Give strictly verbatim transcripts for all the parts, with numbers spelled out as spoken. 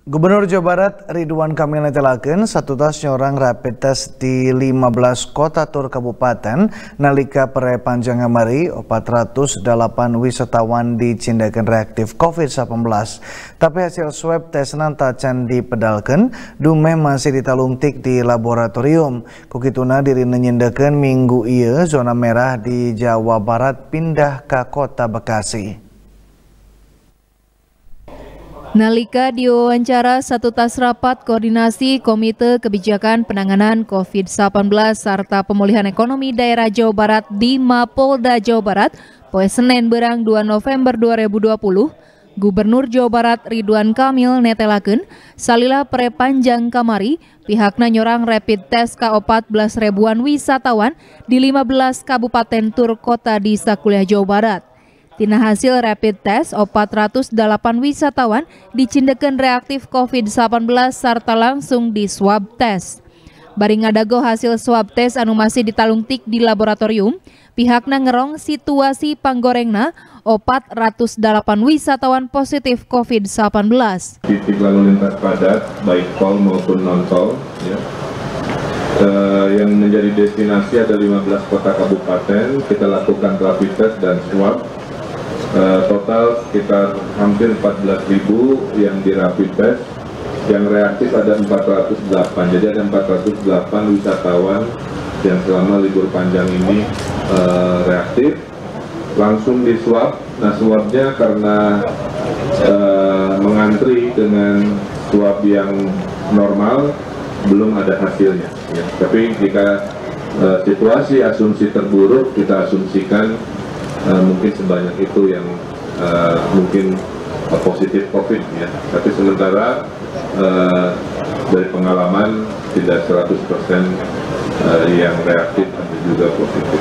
Gubernur Jawa Barat Ridwan Kamil netelakeun satutasnya orang rapid test di lima belas kota tur kabupaten nalika pere panjang kamari empat ratus delapan wisatawan dicindakan reaktif covid sembilan belas. Tapi hasil swab tes nanta can dipedalkeun dumeh masih ditalungtik di laboratorium. Kukituna diri nyindakeun minggu ieu zona merah di Jawa Barat pindah ke kota Bekasi. Nalika diwawancara satu tas rapat koordinasi Komite Kebijakan Penanganan covid sembilan belas serta Pemulihan Ekonomi Daerah Jawa Barat di Mapolda Jawa Barat, poe Senin berang dua November dua ribu dua puluh, Gubernur Jawa Barat Ridwan Kamil netelakeun salila pere panjang kamari pihakna nyorang rapid test ka empat belas ribuan wisatawan di lima belas kabupaten tur kota di sakuliah Jawa Barat. Tina hasil rapid test, empat ratus delapan wisatawan dicindekeun reaktif covid sembilan belas serta langsung di swab test. Bari ngadago hasil swab test anu masih ditalungtik di laboratorium, pihakna ngerong situasi panggorengna empat ratus delapan wisatawan positif covid sembilan belas. Titik lalu lintas padat, baik tol maupun non-tol, ya. Uh, yang menjadi destinasi ada lima belas kota kabupaten, kita lakukan rapid test dan swab. Uh, total sekitar hampir empat belas ribu yang di rapid test, yang reaktif ada empat ratus delapan, jadi ada empat ratus delapan wisatawan yang selama libur panjang ini uh, reaktif, langsung di swab. Nah, swabnya karena uh, mengantri dengan swab yang normal belum ada hasilnya, ya. Tapi jika uh, situasi asumsi terburuk, kita asumsikan Uh, mungkin sebanyak itu yang uh, mungkin uh, positif COVID, ya. Tapi sementara uh, dari pengalaman tidak seratus persen uh, yang reaktif ada juga positif.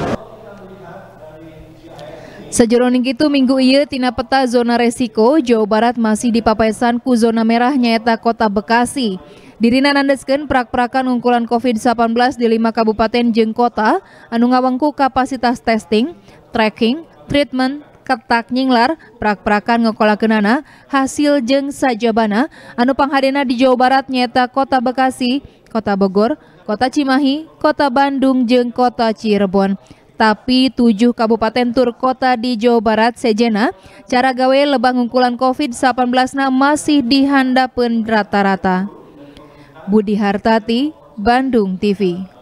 Sajeroning itu minggu ieu tina peta zona resiko Jawa Barat masih dipapaesan ku zona merah nyaeta kota Bekasi. Dirina nandeskeun prak-prakan ungkulan covid sembilan belas di lima kabupaten jeung kota anu ngawangku kapasitas testing, tracking, treatment, ketak nyinglar, prak-prakan ngokolakeunana hasil jeung sajabana anu panghadena di Jawa Barat nyaeta kota Bekasi, kota Bogor, kota Cimahi, kota Bandung jeung kota Cirebon. Tapi tujuh kabupaten tur kota di Jawa Barat sejena cara gawe lebah ngungkulan covid sembilan belas na masih dihandapeun rata-rata. Budi Hartati, Bandung T V.